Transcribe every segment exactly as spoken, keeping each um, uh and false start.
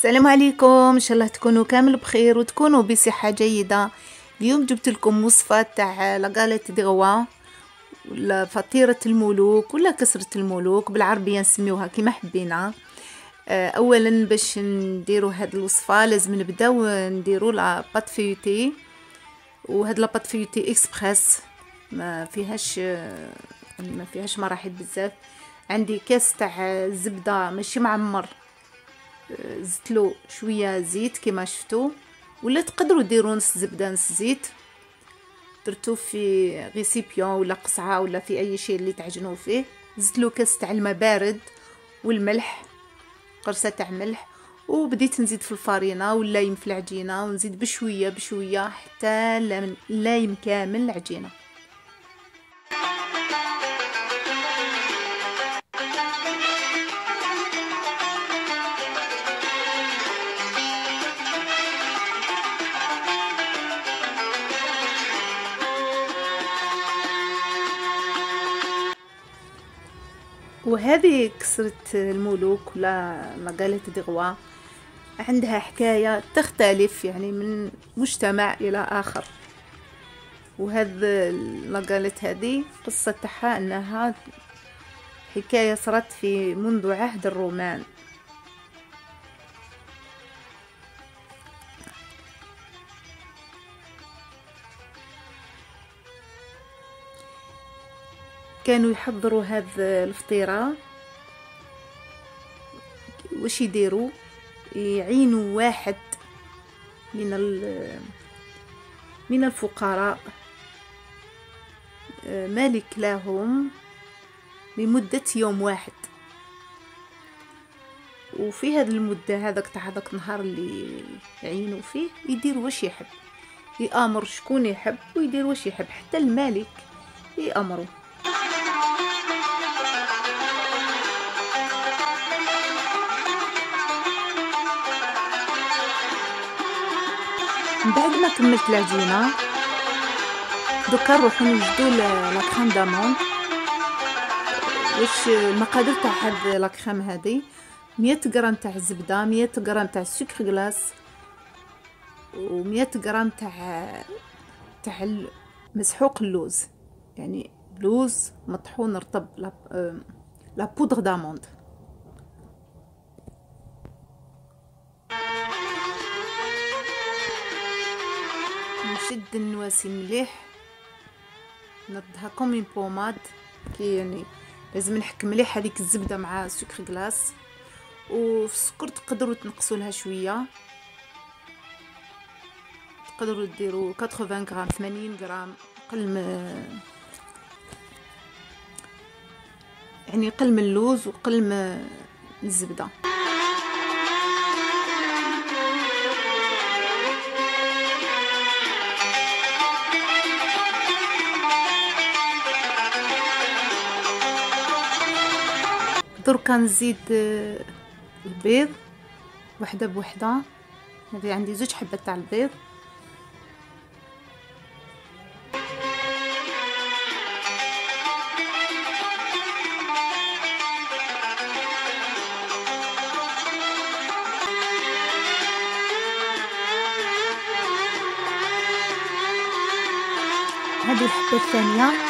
السلام عليكم، ان شاء الله تكونوا كامل بخير وتكونوا بصحه جيده. اليوم جبت لكم وصفه تاع لاغاليت دي غوا ولا فطيره الملوك ولا كسره الملوك، بالعربيه نسميوها كيما حبينا. اولا باش نديروا هاد الوصفه لازم نبداو نديروا لا بات فيوتي، وهاد لا بات فيوتي اكسبريس ما فيهاش ما فيهاش مراحل بزاف. عندي كاس تاع الزبده ماشي معمر، زدتلو شويه زيت كما شفتوا، ولا تقدروا ديروا نص زبده نص زيت. درتو في ريسيبيون ولا قصعه ولا في اي شيء اللي تعجنوا فيه. زدتلو كاس تاع الماء بارد والملح، قرصه تاع ملح، وبديت نزيد في الفارينه واللايم في العجينه، ونزيد بشويه بشويه حتى اللايم كامل العجينه. وهذه كسرة الملوك ولا لاغاليت دي غوا عندها حكاية تختلف يعني من مجتمع إلى آخر. وهذا لاغاليت هذه قصة تاعها أنها حكاية صارت في منذ عهد الرومان. كانوا يحضروا هذه الفطيرة، واش يديروا؟ يعينوا واحد من من الفقراء مالك لهم لمدة يوم واحد، وفي هذه المدة هذاك تاع هذاك النهار اللي يعينوا فيه يدير واش يحب، يأمر شكون يحب ويدير واش يحب، حتى الملك يأمره. بعد ما كملت العجينه دوكا نروحو نوجدو لا كريم داموند. واش المقادير تاع هاد لا كريم هادي؟ مية غرام تاع الزبده، مية غرام تاع السكر غلاس، ومية غرام تاع تاع مسحوق اللوز، يعني لوز مطحون رطب، لا لا بودر داموند. نشد النواسي مليح، نردها كوم اون بوماد، كي يعني لازم نحك مليح هذيك الزبده مع السكر غلاس. وفي السكر تقدروا تنقصوا لها شويه، تقدروا ديروا ثمانين غرام ثمانين غرام، قل من يعني قل من اللوز وقل من الزبده. دركا نزيد البيض وحده بوحده. هذه عندي زوج حبات تاع البيض. هذه الحبه الثانيه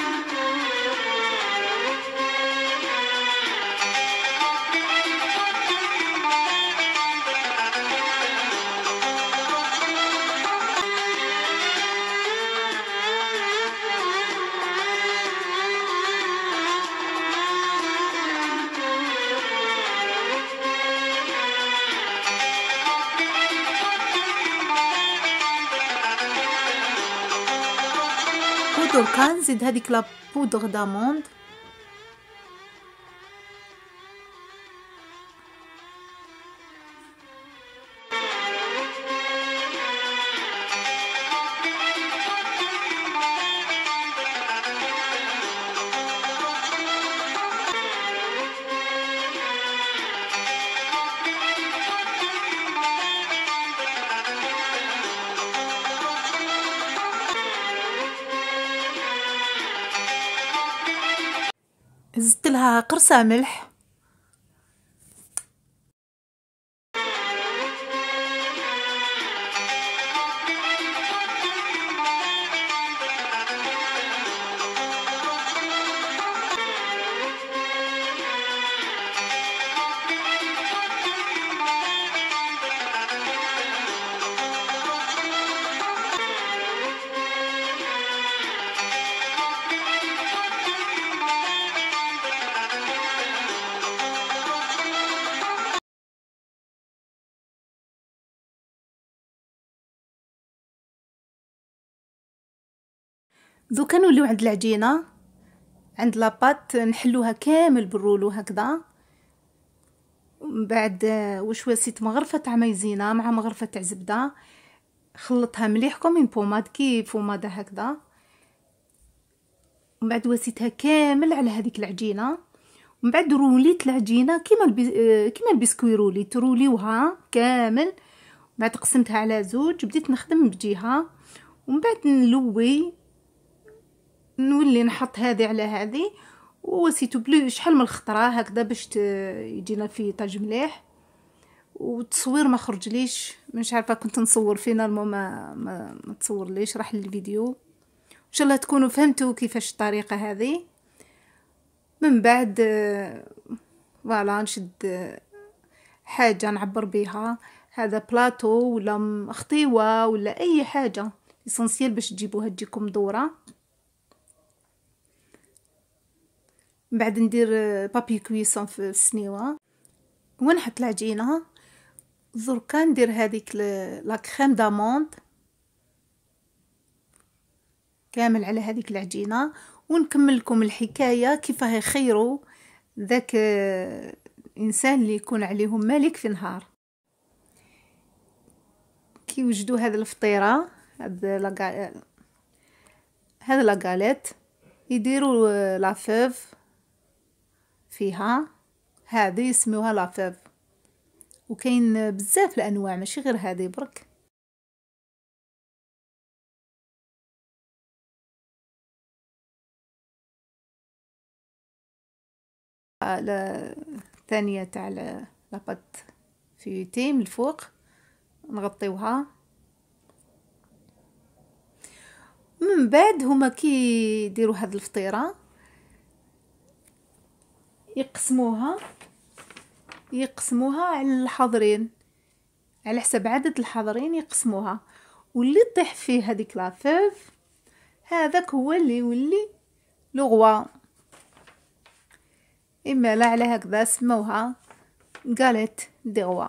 ودركا نزيد هذيك لا بودر داموند. زدت لها قرصه ملح، دوكا نوليو عند العجينه، عند لاباط نحلوها كامل بالرولو هكذا. ومن بعد واش واسيت مغرفه تاع مايزينا مع مغرفه تاع زبده، خلطها مليح كوم بوماد كي بوماده هكذا. ومن بعد واسيتها كامل على هذيك العجينه. ومن بعد روليت العجينه كيما البي... كيما البسكوي رولي تروليوها كامل. بعد قسمتها على زوج، بديت نخدم بجهه ومن بعد نلوي، نولي نحط هذه على هذه. وسيتو بلي شحال من الخطره هكذا باش يجينا في طاج مليح. والتصوير ما خرج ليش، مش عارفه، كنت نصور فينا ما ما, ما تصور ليش، راح للفيديو. ان شاء الله تكونوا فهمتوا كيفاش الطريقه هذه. من بعد فوالا نشد حاجه نعبر بها، هذا بلاطو ولا خطيوه ولا اي حاجه اسونسيال باش تجيبوها تجيكم دوره. من بعد ندير بابي كويسون في السنيوه ونحط العجينه. دركا ندير هذيك لا كريم داموند كامل على هذيك العجينه. ونكمل لكم الحكايه كيفاه يخيروا ذاك انسان اللي يكون عليهم مالك في نهار. كي وجدوا هذه الفطيره، هذا لا هذا لاغاليت، يديروا لافوف فيها، هذه يسموها لافوف. وكاين بزاف الانواع ماشي غير هذه برك. الثانيه تاع لاباط فيوتي من الفوق نغطيوها. من بعد هما كي يديروا هذه الفطيره يقسموها يقسموها على الحاضرين، على حسب عدد الحاضرين يقسموها. واللي طيح فيه هذيك لافوف هذاك هو اللي يولي لو غوا. اما لا على هكذا سموها قالت دي غوا.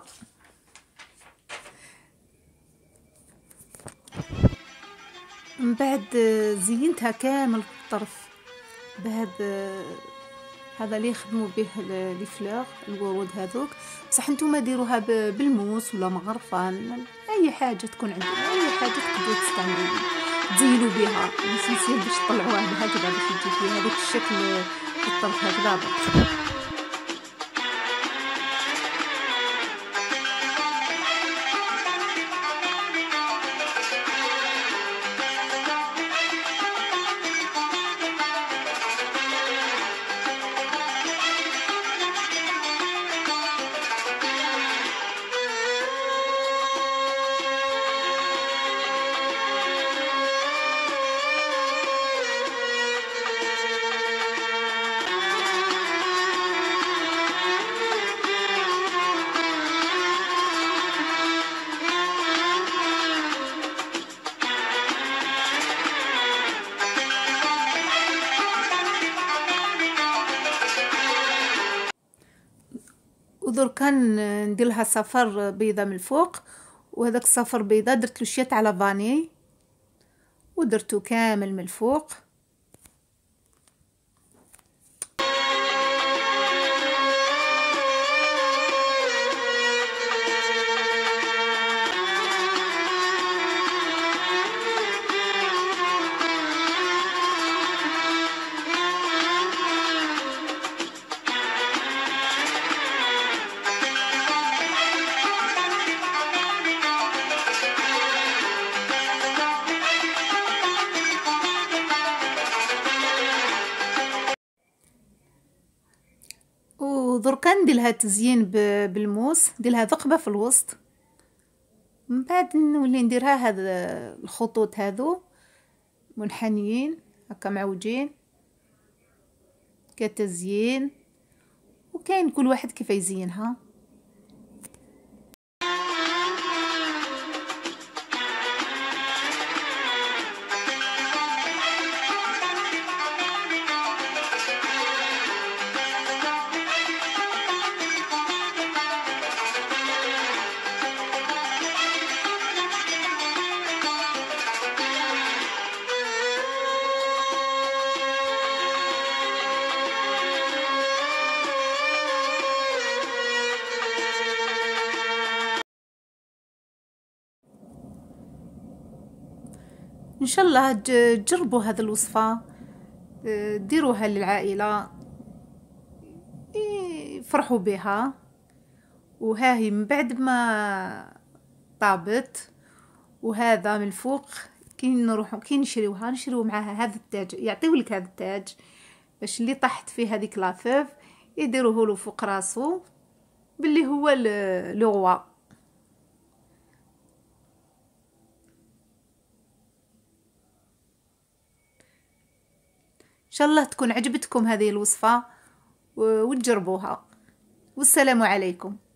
من بعد زينتها كامل الطرف بهذا هذا اللي يخدموا به لي فلور الورود هذوك. بصح نتوما ديروها بالموس ولا مغرفه، اي حاجه تكون عندكم، اي حاجه تقدروا تستعملوها تزينوا بها الاساسيال باش تطلعوها هكذا باش يجي فيها هذاك الشكل الطرف هكذا برك. ودركا ندير لها صفر بيضه من الفوق، وهذاك الصفر بيضه درت له شويه تاع لافاني ودرتو كامل من الفوق. ودركا ندير لها تزيين بالموس، ندير لها ثقبه في الوسط. من بعد نولي نديرها هذا الخطوط هذو منحنيين هكا معوجين كتزيين، وكاين كل واحد كيف يزينها. شاء الله تجربوا هذه الوصفة، ديروها للعائلة يفرحوا بها. وها هي من بعد ما طابت، وهذا من الفوق كي نروحوا كي نشريوها نشريو معاها هذا التاج، يعطيو لك هذا التاج باش اللي طاحت فيه هذيك لافيف يديروه له فوق راسو باللي هو لو روا. ان شاء الله تكون عجبتكم هذه الوصفة وتجربوها، والسلام عليكم.